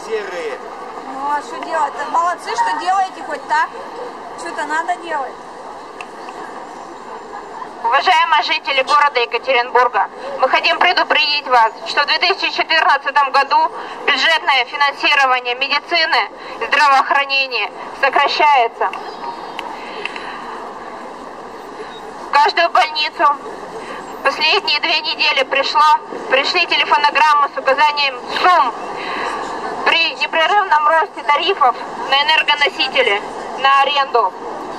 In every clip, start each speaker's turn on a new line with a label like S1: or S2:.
S1: серые.
S2: Ну а что делать-то? Молодцы, что делаете хоть так. Что-то надо делать.
S3: Уважаемые жители города Екатеринбурга, мы хотим предупредить вас, что в 2014 году бюджетное финансирование медицины и здравоохранения сокращается. В каждую больницу в последние 2 недели пришли телефонограммы с указанием сумм при непрерывном росте тарифов на энергоносители, на аренду.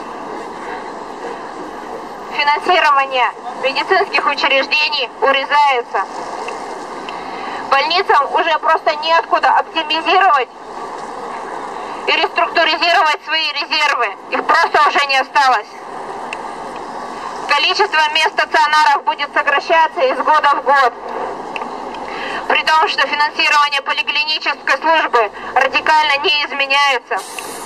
S3: Финансирование медицинских учреждений урезается. Больницам уже просто неоткуда оптимизировать и реструктуризировать свои резервы. Их просто уже не осталось. Количество мест стационаров будет сокращаться из года в год. При том, что финансирование поликлинической службы радикально не изменяется.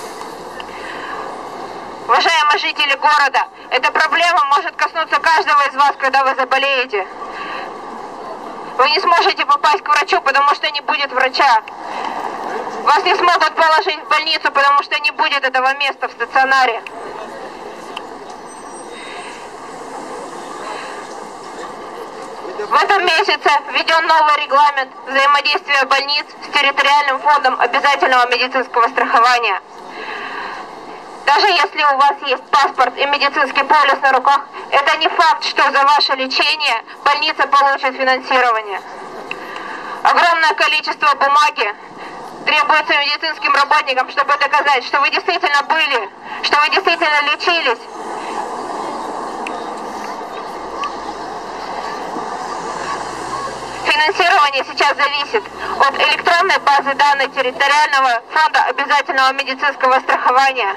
S3: Уважаемые жители города, эта проблема может коснуться каждого из вас, когда вы заболеете. Вы не сможете попасть к врачу, потому что не будет врача. Вас не смогут положить в больницу, потому что не будет этого места в стационаре. В этом месяце введен новый регламент взаимодействия больниц с территориальным фондом обязательного медицинского страхования. Даже если у вас есть паспорт и медицинский полис на руках, это не факт, что за ваше лечение больница получит финансирование. Огромное количество бумаги требуется медицинским работникам, чтобы доказать, что вы действительно были, что вы действительно лечились. Финансирование сейчас зависит от электронной базы данных территориального фонда обязательного медицинского страхования.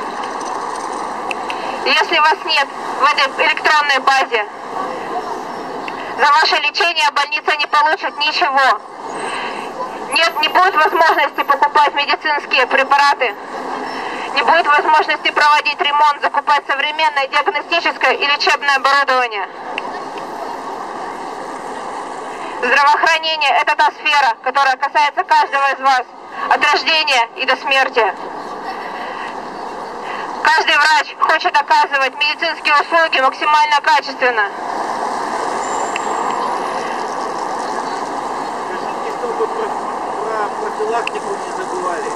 S3: Если вас нет в этой электронной базе, за ваше лечение больница не получит ничего. Не будет возможности покупать медицинские препараты, не будет возможности проводить ремонт, закупать современное диагностическое и лечебное оборудование. Здравоохранение – это та сфера, которая касается каждого из вас, от рождения и до смерти. Каждый врач хочет оказывать медицинские услуги максимально качественно.
S1: Скажите, чтобы про профилактику не забывали.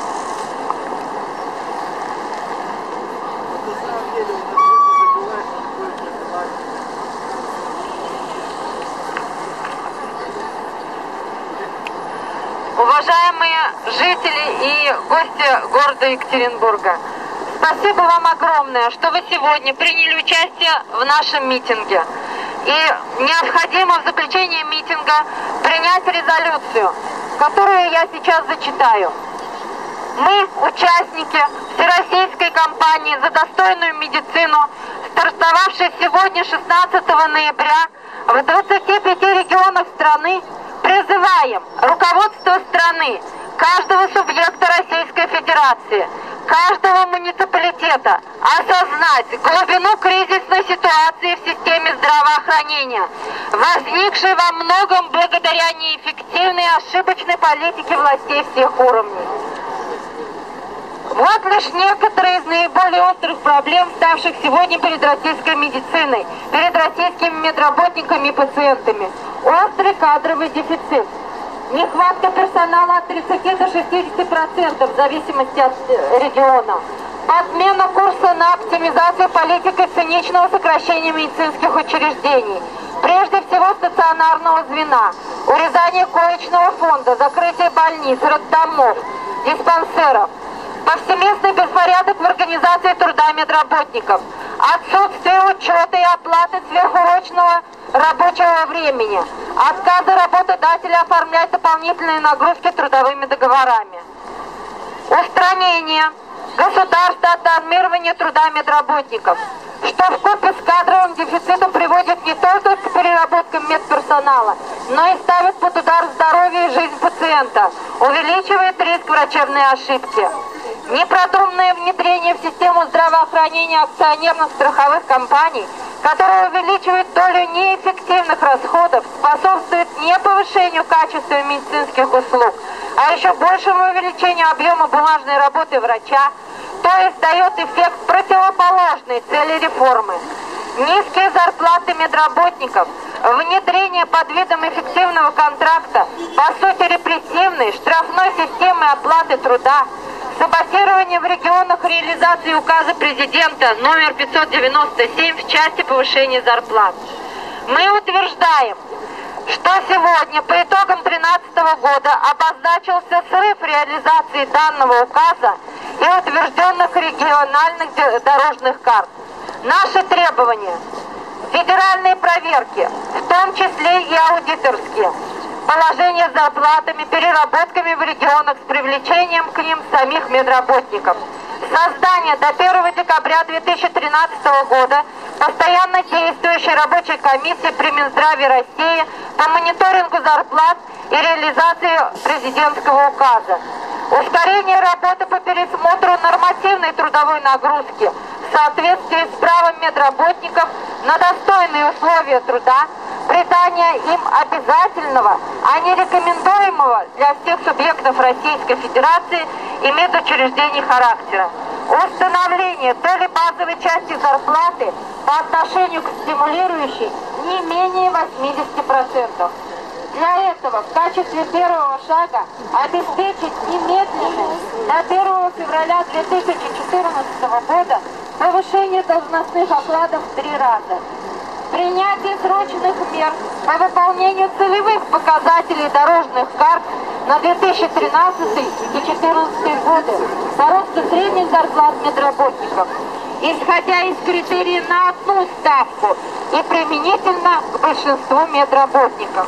S1: Вот на самом деле у нас люди забывают, что такое профилактика.
S3: Уважаемые жители и гости города Екатеринбурга, спасибо вам огромное, что вы сегодня приняли участие в нашем митинге. И необходимо в заключении митинга принять резолюцию, которую я сейчас зачитаю. Мы, участники всероссийской кампании за достойную медицину, стартовавшей сегодня, 16 ноября, в 25 регионах страны, призываем руководство страны, каждого субъекта Российской Федерации, каждого муниципалитета осознать глубину кризисной ситуации в системе здравоохранения, возникшей во многом благодаря неэффективной и ошибочной политике властей всех уровней. Вот лишь некоторые из наиболее острых проблем, ставших сегодня перед российской медициной, перед российскими медработниками и пациентами. Острый кадровый дефицит. Нехватка персонала от 30 до 60% в зависимости от региона. Подмена курса на оптимизацию политики циничного сокращения медицинских учреждений. Прежде всего стационарного звена. Урезание коечного фонда, закрытие больниц, роддомов, диспансеров. Повсеместный беспорядок в организации труда медработников. Отсутствие учета и оплаты сверхурочного рабочего времени. Отказы работодателя оформлять дополнительные нагрузки трудовыми договорами. Устранение государства от нормирования труда медработников, что вкупе с кадровым дефицитом приводит не только к переработкам медперсонала, но и ставит под удар здоровье и жизнь пациента, увеличивает риск врачебной ошибки. Непродуманное внедрение в систему здравоохранения акционерных страховых компаний, которое увеличивает долю неэффективных расходов, способствует не повышению качества медицинских услуг, а еще большему увеличению объема бумажной работы врача, то есть дает эффект противоположной цели реформы. Низкие зарплаты медработников, внедрение под видом эффективного контракта, по сути репрессивной, штрафной системы оплаты труда, саботирование в регионах реализации указа президента номер 597 в части повышения зарплат. Мы утверждаем, что сегодня по итогам 2013 года обозначился срыв реализации данного указа и утвержденных региональных дорожных карт. Наши требования – федеральные проверки, в том числе и аудиторские, положение с зарплатами, переработками в регионах с привлечением к ним самих медработников, создание до 1 декабря 2013 года постоянно действующей рабочей комиссии при Минздраве России по мониторингу зарплат и реализации президентского указа, ускорение работы по пересмотру нормативной трудовой нагрузки в соответствии с правом медработников на достойные условия труда, придание им обязательного, а не рекомендуемого для всех субъектов Российской Федерации и медучреждений характера, установление доли базовой части зарплаты по отношению к стимулирующей не менее 80%. Для этого в качестве первого шага обеспечить немедленное до 1 февраля 2014 года повышение должностных окладов в 3 раза. Принятие срочных мер по выполнению целевых показателей дорожных карт на 2013 и 2014 годы по росту средних зарплат медработников, исходя из критерий на одну ставку и применительно к большинству медработников.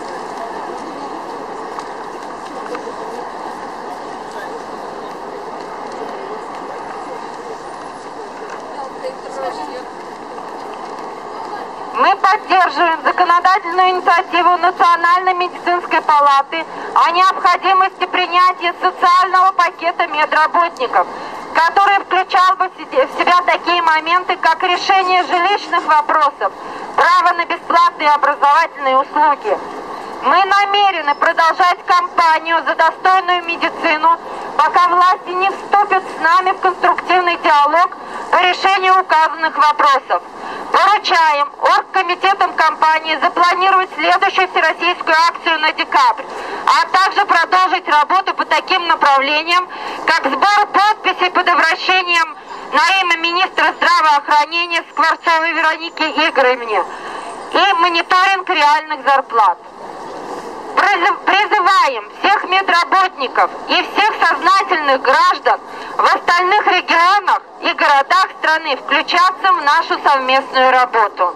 S3: Мы поддерживаем законодательную инициативу Национальной медицинской палаты о необходимости принятия социального пакета медработников, который включал бы в себя такие моменты, как решение жилищных вопросов, право на бесплатные образовательные услуги. Мы намерены продолжать кампанию за достойную медицину, пока власти не вступят с нами в конструктивный диалог по решению указанных вопросов. Поручаем оргкомитетам кампании запланировать следующую всероссийскую акцию на декабрь, а также продолжить работу по таким направлениям, как сбор подписей под обращением на имя министра здравоохранения Скворцовой Вероники Игоревне и мониторинг реальных зарплат. Призываем всех медработников и всех сознательных граждан в остальных регионах и городах страны включаться в нашу совместную работу.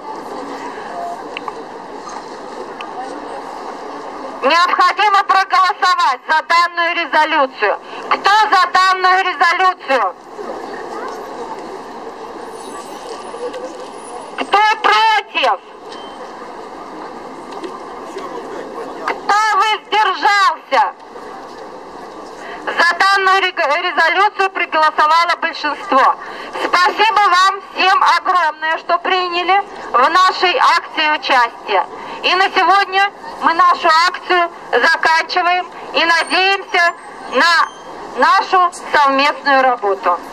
S3: Необходимо проголосовать за данную резолюцию. Кто за данную резолюцию? Кто против? Кто воздержался? За данную резолюцию проголосовало большинство. Спасибо вам всем огромное, что приняли в нашей акции участие. И на сегодня мы нашу акцию заканчиваем и надеемся на нашу совместную работу.